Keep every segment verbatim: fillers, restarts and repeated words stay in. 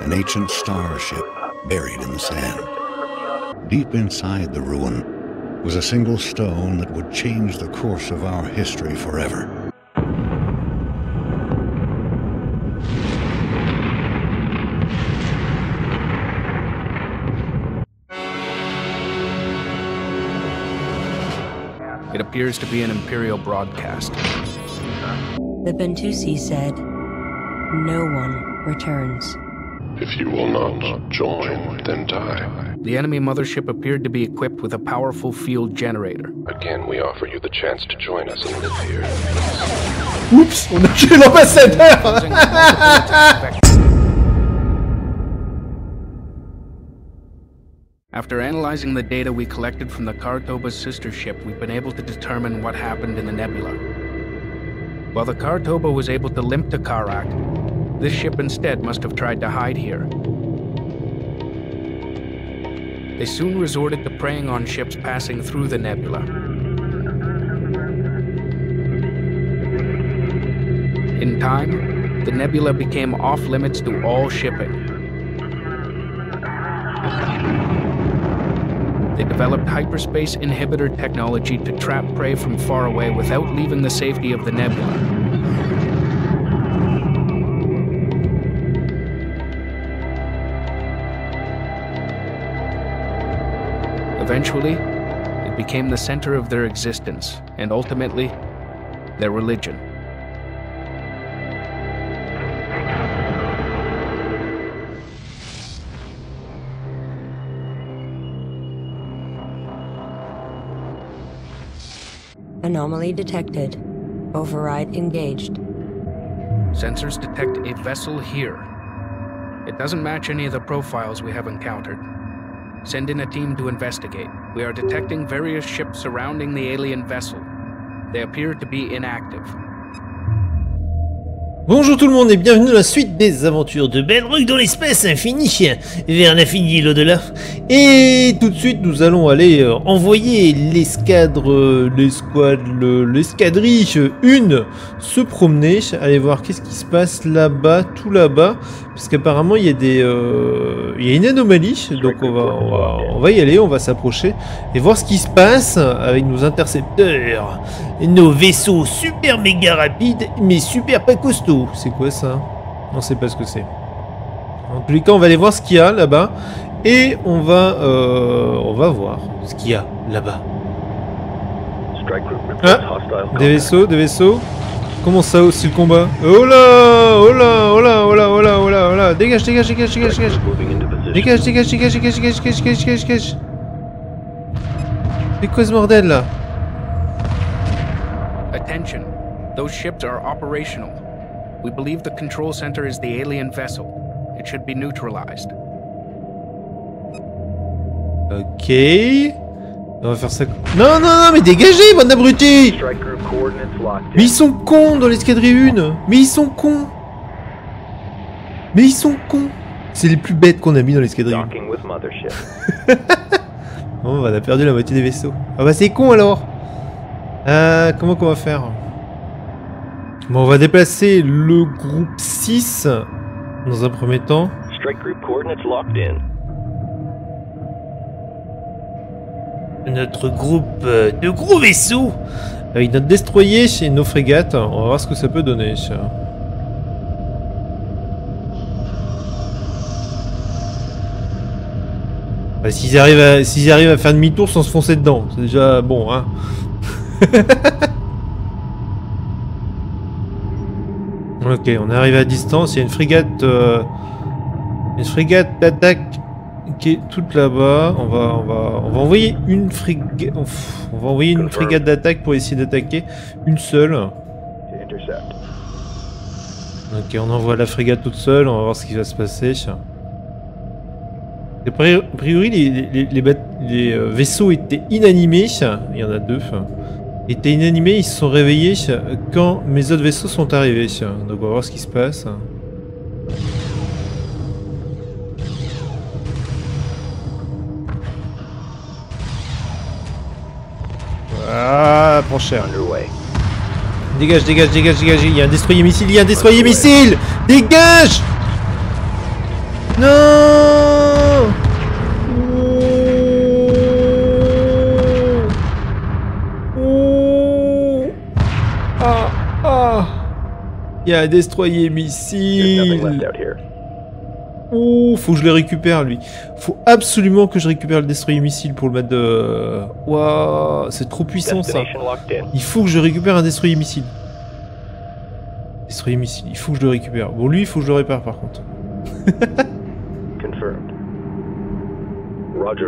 an ancient starship buried in the sand. Deep inside the ruin was a single stone that would change the course of our history forever. It appears to be an Imperial broadcast. The Bentusi said, no one returns. If you will not join, then die. The enemy mothership appeared to be equipped with a powerful field generator. Again, we offer you the chance to join us and live here. Oups, on a tué l'ambassadeur. After analyzing the data we collected from the Kartoba's sister ship, we've been able to determine what happened in the nebula. While the Kartoba was able to limp to Karak, this ship instead must have tried to hide here. They soon resorted to preying on ships passing through the nebula. In time, the nebula became off-limits to all shipping. They developed hyperspace inhibitor technology to trap prey from far away without leaving the safety of the nebula. Eventually, it became the center of their existence, and ultimately, their religion. Anomaly detected. Override engaged. Sensors detect a vessel here. It doesn't match any of the profiles we have encountered. Send in a team to investigate. We are detecting various ships surrounding the alien vessel. They appear to be inactive. Bonjour tout le monde et bienvenue dans la suite des aventures de Belrug dans l'espace infini, vers l'infini et l'au-delà. Et tout de suite nous allons aller euh, envoyer l'escadre, euh, l'escouade, l'escadrille une se promener, aller voir qu'est-ce qui se passe là-bas, tout là-bas, parce qu'apparemment il y a des, euh, il y a une anomalie, donc on va, on va, on va y aller, on va s'approcher et voir ce qui se passe avec nos intercepteurs, nos vaisseaux super méga rapides mais super pas costauds. C'est quoi ça? On sait pas ce que c'est. En tous les cas, on va aller voir ce qu'il y a là-bas et on va, euh, on va voir ce qu'il y a là-bas. Ah, des vaisseaux, des vaisseaux. Comment ça aussi le combat? Oh là, oh là, oh là, oh là, oh là, oh là, oh là. Dégage, dégage, dégage, dégage, dégage. Dégage, dégage, dégage, dégage, dégage, dégage, dégage, dégage. C'est quoi ce bordel là? Attention, those ships are operational. We believe the control center is the alien vessel. It should be neutralized. Ok. On va faire ça. Non, non, non, mais dégagez, bande d'abrutis! Mais ils sont cons dans l'escadrille une! Mais ils sont cons! Mais ils sont cons! C'est les plus bêtes qu'on a mis dans l'escadrille une. Bon, on a perdu la moitié des vaisseaux. Ah bah c'est con alors! Euh, comment qu'on va faire? Bon, on va déplacer le groupe six dans un premier temps. Notre groupe de gros vaisseaux avec notre destroyer et nos frégates. On va voir ce que ça peut donner. Bah, s'ils arrivent à, s'ils arrivent à faire demi-tour sans se foncer dedans, c'est déjà bon, hein. Ok, on est arrivé à distance. Il y a une frégate, euh, une frégate d'attaque qui est toute là-bas. On va, on va, on va envoyer une frégate. On va envoyer une frégate d'attaque pour essayer d'attaquer une seule. Ok, on envoie la frégate toute seule. On va voir ce qui va se passer. A priori, les, les, les, les, les vaisseaux étaient inanimés. Il y en a deux. Étaient inanimés, ils se sont réveillés quand mes autres vaisseaux sont arrivés. Donc on va voir ce qui se passe. Ah, prends cher. Dégage, dégage, dégage, dégage. Il y a un destroyer missile, il y a un destroyer missile. Dégage. Non. Oh. Ah, ah. Il y a un destroyer missile. Oh, faut que je le récupère lui. Faut absolument que je récupère le destroyer missile pour le mettre de... Waouh, c'est trop puissant ça. Il faut que je récupère un destroyer missile. Destroyer missile, il faut que je le récupère. Bon, lui, il faut que je le répare par contre. Confirmed. Roger.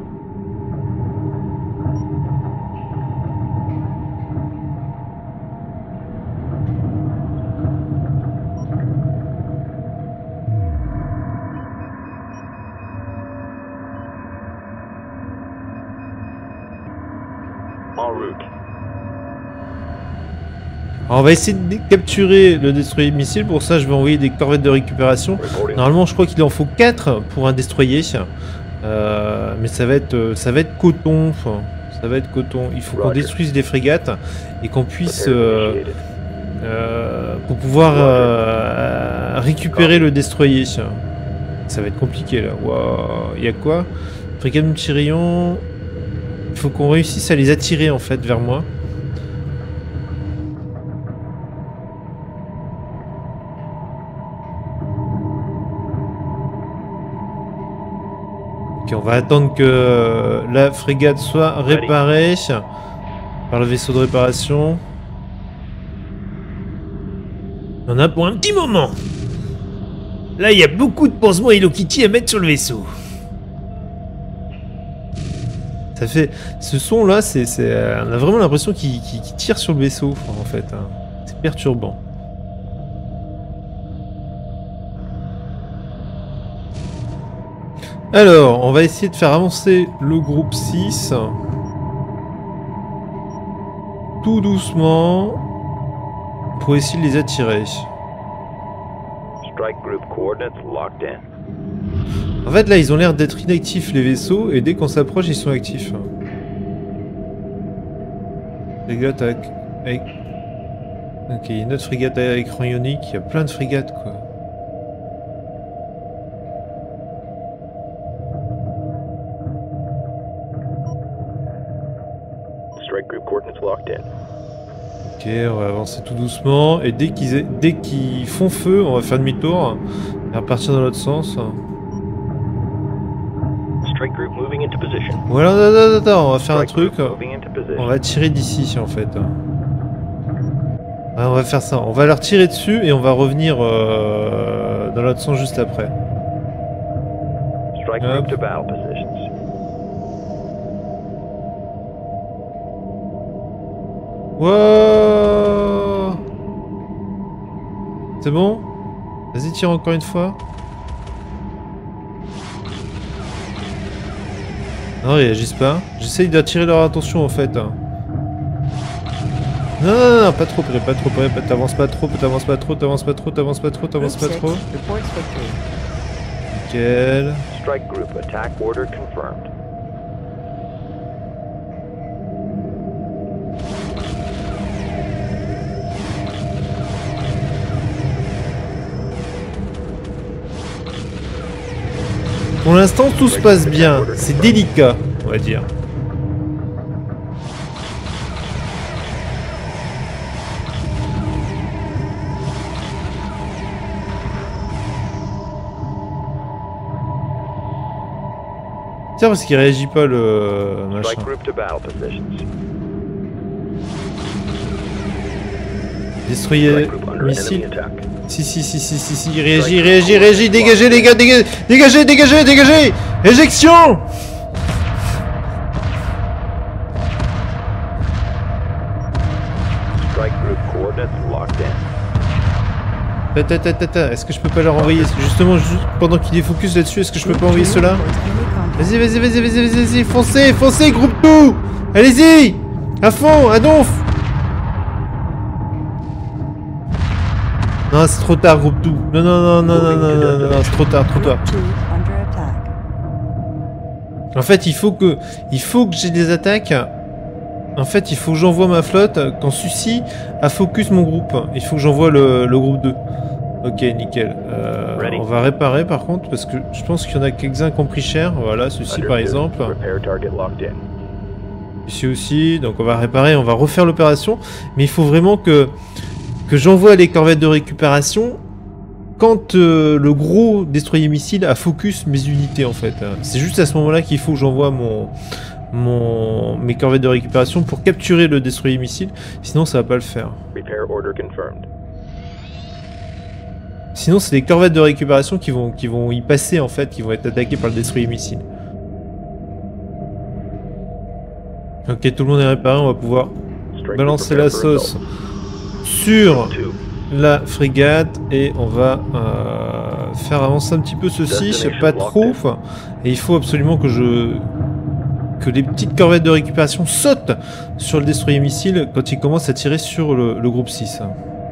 En route. Alors on va essayer de capturer le destroyer missile. Pour ça, je vais envoyer des corvettes de récupération. Normalement, je crois qu'il en faut quatre pour un destroyer. Euh, mais ça va être, ça va être coton. Ça va être coton. Il faut qu'on détruise des frégates et qu'on puisse, euh, euh, pour pouvoir euh, récupérer le destroyer. Ça va être compliqué là. Waouh. Il y a quoi? Frégate multirayon. Il faut qu'on réussisse à les attirer en fait vers moi. Ok, on va attendre que la frégate soit réparée par le vaisseau de réparation. On en a pour un petit moment. Là, il y a beaucoup de pansements Hello Kitty à mettre sur le vaisseau. Ça fait... Ce son là, c'est, c'est, on a vraiment l'impression qu'il, qu'il, qu'il tire sur le vaisseau en fait. Hein. C'est perturbant. Alors, on va essayer de faire avancer le groupe six. Tout doucement. Pour essayer de les attirer. Strike group coordinates locked in. En fait, là, ils ont l'air d'être inactifs, les vaisseaux, et dès qu'on s'approche, ils sont actifs. Frégate avec... avec... Ok, il y a une autre frégate à écran ionique, il y a plein de frégates, quoi. Strike group coordinates locked in. Ok, on va avancer tout doucement, et dès qu'ils, dès qu'ils font feu, on va faire demi-tour, et repartir dans l'autre sens. Strike group moving into position. Voilà, attends, attends, attends, on va faire un truc. Moving into position. On va tirer d'ici, en fait. Ouais, on va faire ça. On va leur tirer dessus et on va revenir euh, dans l'autre sens juste après. Strike Hop. group to battle positions. Wow. C'est bon? Vas-y, tire encore une fois. Non, ils réagissent pas. J'essaye d'attirer leur attention en fait. Non, non, non, non, pas trop près, pas trop près, t'avances pas trop, t'avances pas trop, t'avances pas trop, t'avances pas trop, t'avances pas trop. Nickel. Strike group attack order confirmed. Pour l'instant, tout se passe bien. C'est délicat, on va dire. Tiens, parce qu'il réagit pas le machin. Strike group to battle positions. Destroyer Strike group under missile. enemy attack. Si, si, si, si, si, si, il réagit, il réagit, il réagit, dégagez les gars, dégagez, dégagez, dégagez, dégagez. Éjection. Strike group coordinates locked in. Attends, attends, attends, est-ce que je peux pas leur envoyer, justement, juste pendant qu'il est focus là-dessus, est-ce que je peux pas envoyer ceux-là? Vas-y, vas-y, vas-y, vas-y, vas-y, vas-y, foncez, foncez, groupe tout. Allez-y. À fond, à donf. Non, c'est trop tard, groupe tout. Non, non, non, non, non, non, non, non, non, c'est trop tard, trop tard. En fait, il faut que, il faut que j'ai des attaques. En fait, il faut que j'envoie ma flotte quand Sucy a focus mon groupe. Il faut que j'envoie le, le groupe deux. Ok, nickel. Euh, on va réparer par contre, parce que je pense qu'il y en a quelques-uns qui ont pris cher. Voilà, ceci par exemple. Repair target locked in. Ici aussi, donc on va réparer, on va refaire l'opération. Mais il faut vraiment que, que j'envoie les corvettes de récupération quand euh, le gros destroyer missile a focus mes unités en fait. C'est juste à ce moment-là qu'il faut que j'envoie mon, mon, mes corvettes de récupération pour capturer le destroyer missile. Sinon ça va pas le faire. Repair order confirmed. Sinon, c'est les corvettes de récupération qui vont, qui vont y passer, en fait, qui vont être attaquées par le destroyer missile. Ok, tout le monde est réparé, on va pouvoir balancer la sauce sur la frégate et on va euh, faire avancer un petit peu ceci, pas trop. Et il faut absolument que je... que les petites corvettes de récupération sautent sur le destroyer missile quand il commence à tirer sur le, le groupe six.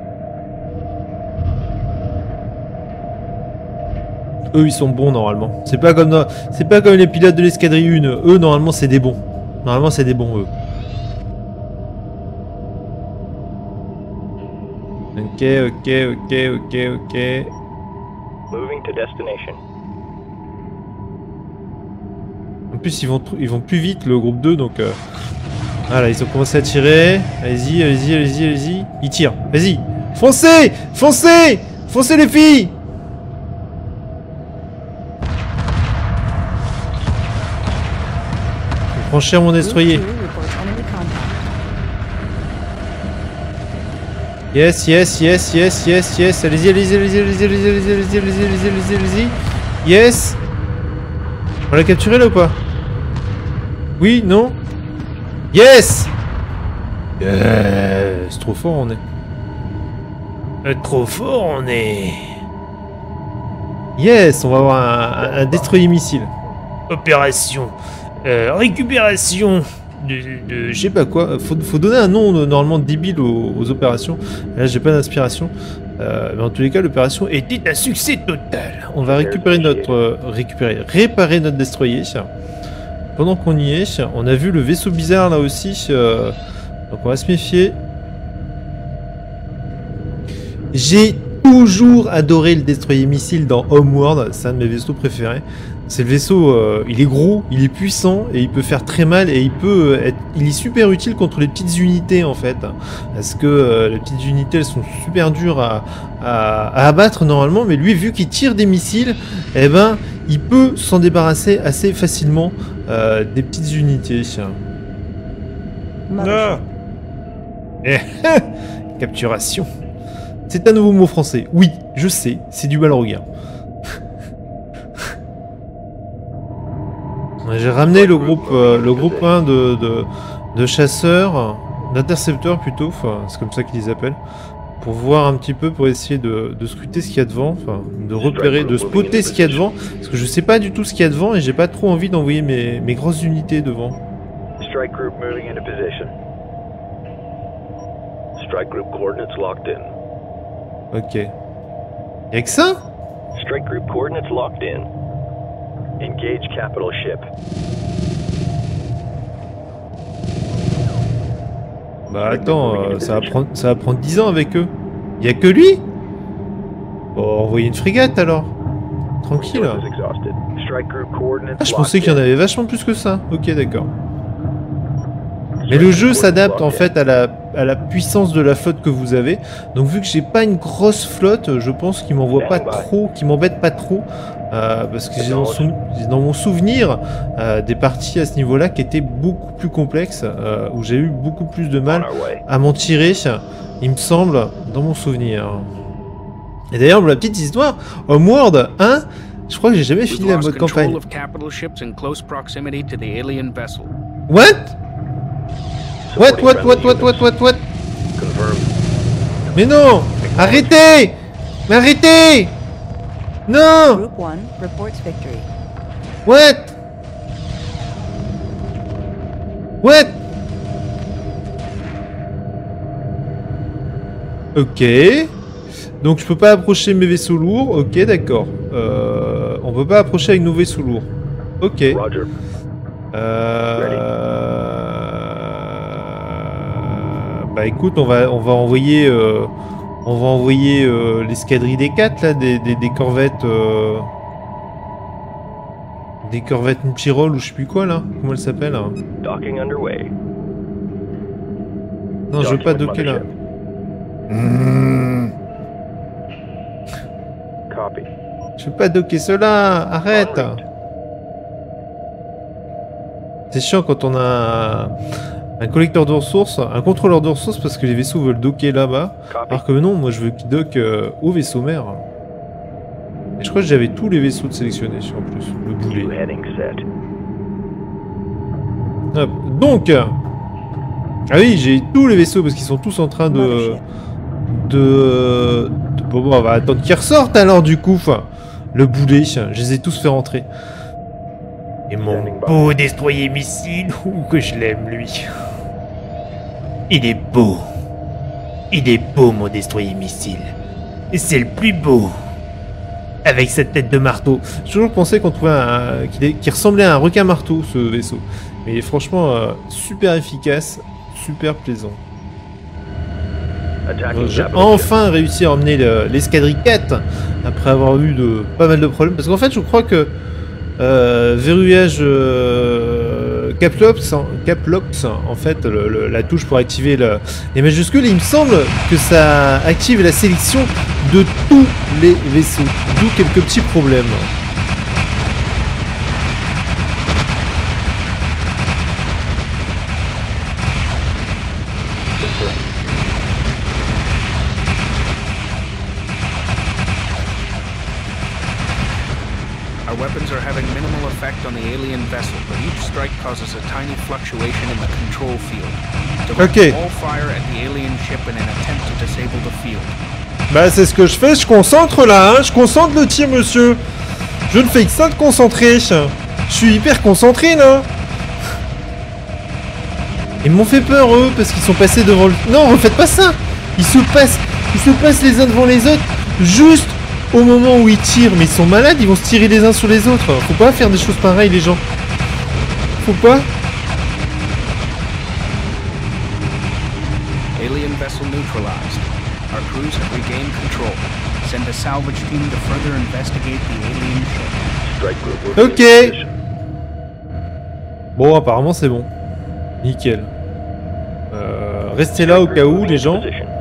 Eux ils sont bons normalement. C'est pas comme dans... c'est pas comme les pilotes de l'escadrille un. Eux normalement c'est des bons. Normalement c'est des bons eux. Ok ok ok ok ok. Moving to destination. En plus ils vont ils vont plus vite le groupe deux donc. Euh... Voilà ils ont commencé à tirer. Allez-y allez-y allez-y allez-y. Ils tirent. Vas-y. Foncez foncez foncez les filles. Franchir mon destroyer. Yes, yes, yes, yes, yes, yes. Allez-y, allez-y, allez-y, allez-y, allez-y, allez-y, allez-y, allez-y, allez-y, allez-y, allez-y. Yes. On l'a capturé là ou pas? Oui, non? Yes. Yes. Trop fort on est. Trop fort on est. Yes, on va avoir un, un, un destroyer missile. Opération. Euh, récupération de, de je sais pas quoi, faut, faut donner un nom normalement débile aux, aux opérations. Là j'ai pas d'inspiration, euh, mais en tous les cas l'opération était un succès total. On va récupérer notre, euh, récupérer, réparer notre destroyer. Pendant qu'on y est, on a vu le vaisseau bizarre là aussi, euh, donc on va se méfier. J'ai toujours adoré le destroyer missile dans Homeworld, c'est un de mes vaisseaux préférés. C'est le vaisseau, euh, il est gros, il est puissant et il peut faire très mal et il peut être, il est super utile contre les petites unités en fait, parce que euh, les petites unités elles sont super dures à, à, à abattre normalement, mais lui vu qu'il tire des missiles, eh ben il peut s'en débarrasser assez facilement euh, des petites unités. Ah. Capturation. C'est un nouveau mot français. Oui, je sais, c'est du Balrogien. J'ai ramené le groupe, euh, le groupe un de, de, de chasseurs, d'intercepteurs plutôt, enfin, c'est comme ça qu'ils les appellent, pour voir un petit peu, pour essayer de, de scruter ce qu'il y a devant, enfin, de repérer, de spotter ce qu'il y a devant, parce que je sais pas du tout ce qu'il y a devant et j'ai pas trop envie d'envoyer mes, mes grosses unités devant. Strike group moving into position. Strike group coordinates locked in. Ok. Y'a que ça? Strike group coordinates locked in. Engage capital ship. Bah attends, euh, ça, va prendre, ça va prendre dix ans avec eux. Y'a que lui? Bon, envoyer une frégate alors. Tranquille. Ah, je pensais qu'il y en avait vachement plus que ça. Ok, d'accord. Mais le jeu s'adapte en fait à la, à la puissance de la flotte que vous avez. Donc vu que j'ai pas une grosse flotte, je pense qu'il m'envoie pas trop, qu'il m'embête pas trop. Euh, parce que j'ai dans, sou dans mon souvenir euh, des parties à ce niveau-là qui étaient beaucoup plus complexes, euh, où j'ai eu beaucoup plus de mal à m'en tirer, il me semble, dans mon souvenir. Et d'ailleurs, pour la petite histoire, Homeworld un, je crois que j'ai jamais fini la mode campagne. What? What, what, what, what, what, what, what? Mais non! Arrêtez! Mais arrêtez! Non! Group one reports victory. What? What? Ok. Donc je peux pas approcher mes vaisseaux lourds. Ok, d'accord. Euh, on peut pas approcher avec nos vaisseaux lourds. Ok. Euh... Bah écoute, on va on va envoyer euh... On va envoyer euh, l'escadrille des quatre, là, des, des, des corvettes... Euh... Des corvettes Mtirol ou je sais plus quoi, là. Comment elle s'appelle hein. Docking underway. Non, je veux pas docker, là. Mmh. Copy. Je veux pas docker cela. Arrête. C'est chiant quand on a un collecteur de ressources, un contrôleur de ressources parce que les vaisseaux veulent docker là-bas. Alors que non, moi je veux qu'ils dockent euh, au vaisseau mère. Et je crois que j'avais tous les vaisseaux de sélectionnés en plus. Le boulet. Hop. Donc, ah oui, j'ai tous les vaisseaux parce qu'ils sont tous en train de... De... de... Bon, bon, on va attendre qu'ils ressortent alors du coup. Enfin, le boulet, je les ai tous fait rentrer. Et mon beau destroyer missile, ouh que je l'aime lui. Il est beau. Il est beau mon destroyer missile. Et c'est le plus beau. Avec cette tête de marteau. J'ai toujours pensé qu'on trouvait un... qu'il ressemblait à un requin marteau ce vaisseau. Mais franchement, euh, super efficace, super plaisant. J'ai enfin réussi à emmener l'escadrille quatre après avoir eu de, pas mal de problèmes. Parce qu'en fait, je crois que euh, verrouillage euh, Caplox, Caplox, en fait, le, le, la touche pour activer le, les majuscules, il me semble que ça active la sélection de tous les vaisseaux. D'où quelques petits problèmes. Weapons are having minimal effect on the alien vessel, but each strike causes a tiny fluctuation in the control field. Direct okay. all fire at the alien ship in an attempt to disable the field. Bah c'est ce que je fais, je concentre là, hein, je concentre le tir monsieur. Je ne fais que ça de concentrer. Je suis hyper concentré là. Ils m'ont fait peur eux parce qu'ils sont passés devant le... Non, refaites pas ça. Ils se passent, ils se passent les uns devant les autres, juste au moment où ils tirent, mais ils sont malades, ils vont se tirer les uns sur les autres. Faut pas faire des choses pareilles, les gens. Faut pas. Alien vessel neutralized. Our crews have regained control. Send a salvage team to further investigate the alien ship. Strike group. Ok. Bon, apparemment c'est bon. Nickel. Euh, restez là au cas où, les gens.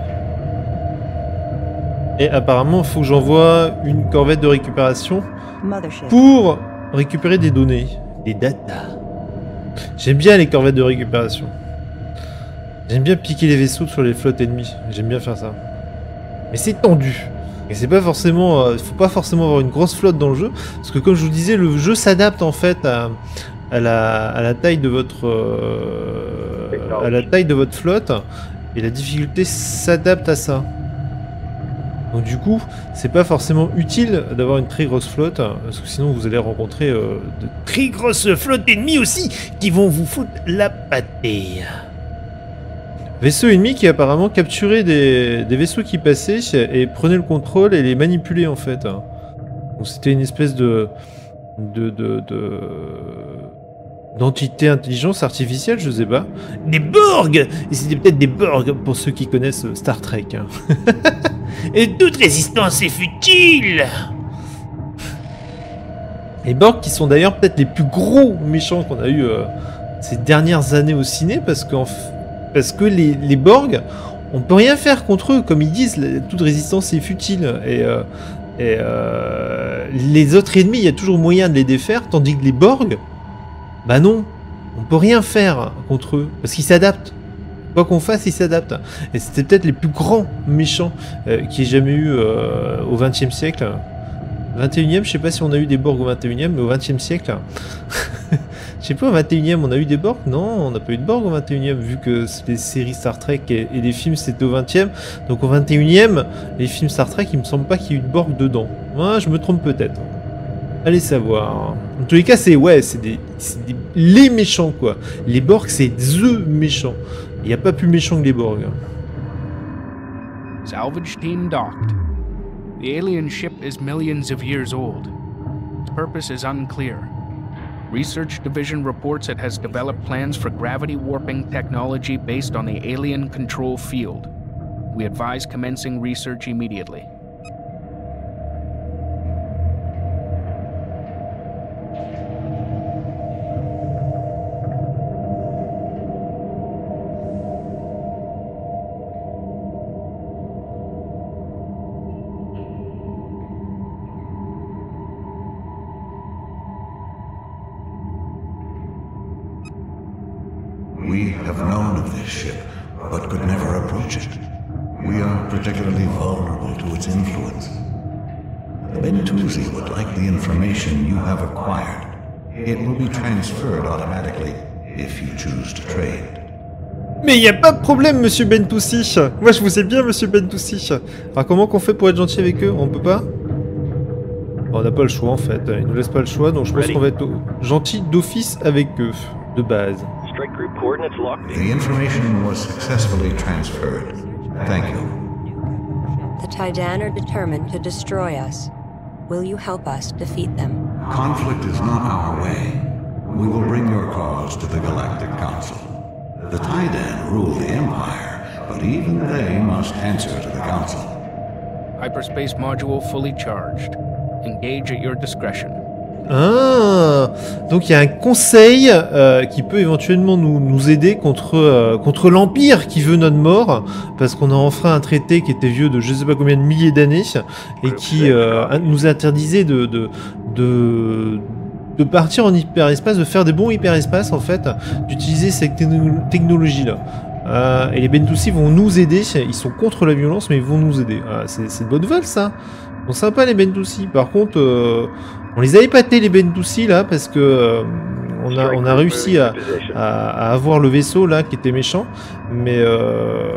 Et apparemment, il faut que j'envoie une corvette de récupération pour récupérer des données, des datas. J'aime bien les corvettes de récupération. J'aime bien piquer les vaisseaux sur les flottes ennemies. J'aime bien faire ça. Mais c'est tendu. Et c'est pas forcément... Il euh, faut pas forcément avoir une grosse flotte dans le jeu. Parce que comme je vous disais, le jeu s'adapte en fait à, à, la, à la taille de votre... Euh, à la taille de votre flotte. Et la difficulté s'adapte à ça. Donc du coup, c'est pas forcément utile d'avoir une très grosse flotte, parce que sinon vous allez rencontrer euh, de très grosses flottes ennemies aussi, qui vont vous foutre la pâtée. Vaisseau ennemi qui apparemment capturait des, des vaisseaux qui passaient et prenait le contrôle et les manipulait en fait. Donc c'était une espèce de... de... de... de... d'entité intelligence artificielle, je sais pas. Des Borg! Et c'était peut-être des Borg pour ceux qui connaissent Star Trek. Hein. Et toute résistance est futile! Les Borg qui sont d'ailleurs peut-être les plus gros méchants qu'on a eu euh, ces dernières années au ciné, parce, qu parce que les, les Borg, on peut rien faire contre eux, comme ils disent, toute résistance est futile. Et, euh, et euh, les autres ennemis, il y a toujours moyen de les défaire, tandis que les Borg, bah non, on peut rien faire contre eux, parce qu'ils s'adaptent. Quoi qu'on fasse, ils s'adaptent. Et c'était peut-être les plus grands méchants euh, qu'il y ait jamais eu euh, au vingtième siècle. vingt et unième, je sais pas si on a eu des Borg au vingt et unième, mais au vingtième siècle. Je sais pas, au vingt et unième, on a eu des Borg? Non, on n'a pas eu de Borg au vingt et unième, vu que les séries Star Trek et, et les films c'était au vingtième. Donc au vingt et unième, les films Star Trek, il me semble pas qu'il y ait eu de Borg dedans. Ouais, je me trompe peut-être. Allez savoir. En tous les cas, c'est ouais, c'est des, des, les méchants quoi. Les Borg, c'est the méchants. Il n'y a pas plus méchant que les Borg. Salvage team docked. The alien ship is millions of years old. Its purpose is unclear. Research Division reports it has developed plans for gravity warping technology based on the alien control field. We advise commencing research immediately. We have known of this ship, but could never approach it. We are particularly vulnerable to its influence. The Bentusi would like the information you have acquired. It will be transferred automatically if you choose to trade. Mais il n'y a pas de problème, monsieur Bentoussi. Moi, je vous ai bien, monsieur Bentoussi. Alors, comment qu'on fait pour être gentil avec eux? On peut pas? Bon, on n'a pas le choix, en fait. Ils nous laissent pas le choix, donc je pense qu'on va être gentil d'office avec eux, de base. Strike group coordinates locked in. The information was successfully transferred. Thank you. The Taidan are determined to destroy us. Will you help us defeat them? Conflict is not our way. We will bring your cause to the Galactic Council. The Taidan rule the Empire, but even they must answer to the Council. Hyperspace module fully charged. Engage at your discretion. Ah, donc il y a un conseil euh, qui peut éventuellement nous, nous aider contre, euh, contre l'Empire qui veut notre mort, parce qu'on a enfreint un traité qui était vieux de je sais pas combien de milliers d'années et qui euh, nous interdisait de, de, de, de partir en hyperespace, de faire des bons hyperespaces en fait, d'utiliser cette technologie là. Euh, et les Bentoussi vont nous aider, ils sont contre la violence mais ils vont nous aider. Ah, c'est une bonne nouvelle ça. Ils sont sympas les Bentoussi. Par contre, euh, on les a épatés les Bentoussi là parce que euh, on a on a réussi à, à, à avoir le vaisseau là qui était méchant, mais euh,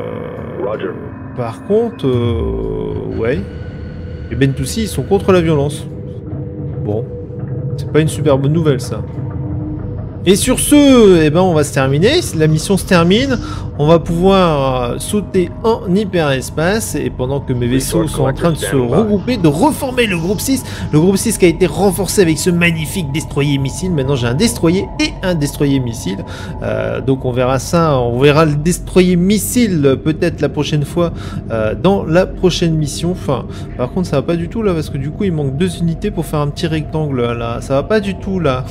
par contre, euh, ouais, les Bentoussi ils sont contre la violence. Bon, c'est pas une super bonne nouvelle ça. Et sur ce, eh ben on va se terminer, la mission se termine, on va pouvoir sauter en hyperespace et pendant que mes vaisseaux sont en train de se regrouper, de reformer le groupe six, le groupe six qui a été renforcé avec ce magnifique destroyer missile, maintenant j'ai un destroyer et un destroyer missile, euh, donc on verra ça, on verra le destroyer missile peut-être la prochaine fois euh, dans la prochaine mission, enfin par contre ça va pas du tout là parce que du coup il manque deux unités pour faire un petit rectangle là, ça va pas du tout là.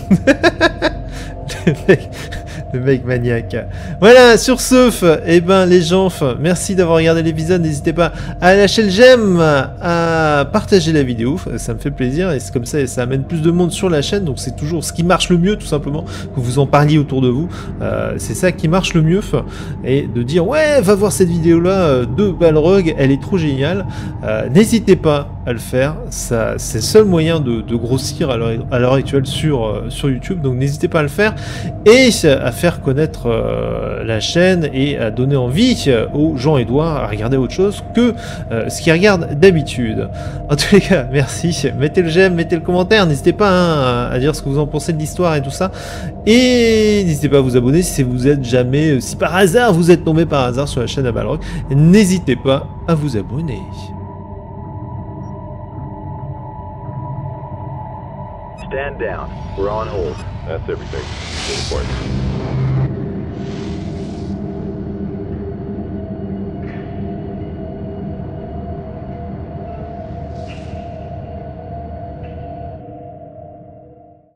Le mec, le mec maniaque. Voilà, sur ce, eh ben les gens, merci d'avoir regardé l'épisode. N'hésitez pas à lâcher le j'aime, à partager la vidéo, ça me fait plaisir et c'est comme ça, ça amène plus de monde sur la chaîne. Donc c'est toujours ce qui marche le mieux, tout simplement, que vous en parliez autour de vous. Euh, c'est ça qui marche le mieux, et de dire ouais, va voir cette vidéo là de Balrog, elle est trop géniale. Euh, N'hésitez pas à le faire, ça c'est le seul moyen de, de grossir à l'heure actuelle sur, euh, sur YouTube. Donc n'hésitez pas à le faire et à faire connaître euh, la chaîne et à donner envie aux gens Edouard à regarder autre chose que euh, ce qu'ils regardent d'habitude. En tous les cas, merci, mettez le j'aime, mettez le commentaire, n'hésitez pas hein, à dire ce que vous en pensez de l'histoire et tout ça, et n'hésitez pas à vous abonner si vous êtes jamais, si par hasard vous êtes tombé par hasard sur la chaîne à Balrog, n'hésitez pas à vous abonner. Stand down. We're on hold. That's everything. Report.